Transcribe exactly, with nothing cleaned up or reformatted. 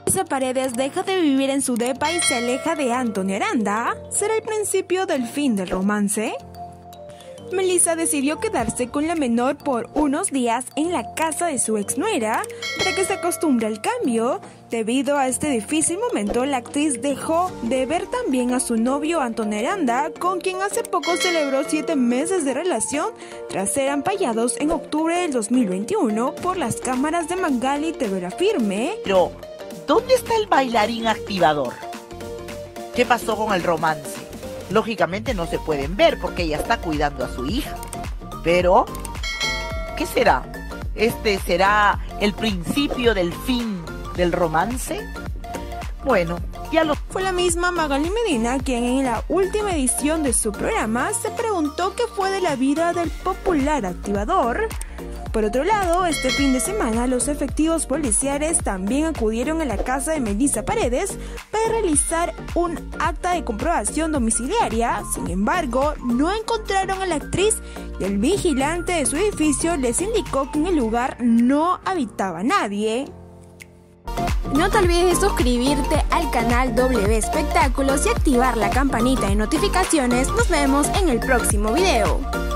Melissa Paredes deja de vivir en su depa y se aleja de Antonio Aranda. ¿Será el principio del fin del romance? Melissa decidió quedarse con la menor por unos días en la casa de su exnuera para que se acostumbre al cambio. Debido a este difícil momento, la actriz dejó de ver también a su novio Antonio Aranda, con quien hace poco celebró siete meses de relación tras ser ampallados en octubre del dos mil veintiuno por las cámaras de Magali T V La Firme. Pero, ¿dónde está el bailarín activador? ¿Qué pasó con el romance? Lógicamente no se pueden ver porque ella está cuidando a su hija. Pero, ¿qué será? ¿Este será el principio del fin del romance? Bueno, ya lo... Fue la misma Magali Medina quien en la última edición de su programa se preguntó qué fue de la vida del popular activador. Por otro lado, este fin de semana los efectivos policiales también acudieron a la casa de Melissa Paredes para realizar un acta de comprobación domiciliaria. Sin embargo, no encontraron a la actriz y el vigilante de su edificio les indicó que en el lugar no habitaba nadie. No te olvides de suscribirte al canal W Espectáculos y activar la campanita de notificaciones. Nos vemos en el próximo video.